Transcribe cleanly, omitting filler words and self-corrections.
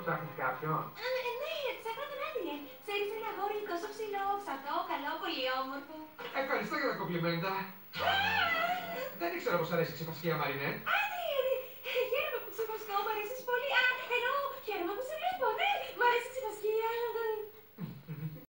ψάχνει κάποιον. Ναι, ψάχνω τον Άντριε. Ξέρεις ένα αγόρι τόσο ψηλό, ψατό, καλό, πολύ όμορφο. Ευχαριστώ για τα κομπλιμέντα. Δεν ήξερα πως αρέσει η ξεφασκία, Μαρινέτ.